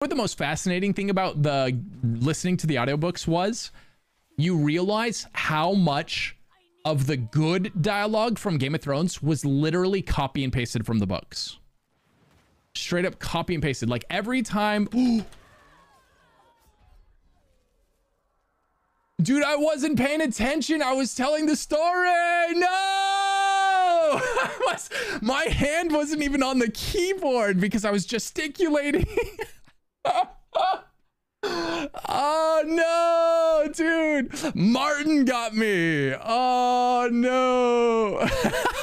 What the most fascinating thing about the listening to the audiobooks was you realize how much of the good dialogue from Game of Thrones was literally copy and pasted from the books. Straight up copy and pasted. Like every time. Dude, I wasn't paying attention. I was telling the story. No! My hand wasn't even on the keyboard because I was gesticulating. Oh no, dude. Martin got me. Oh no.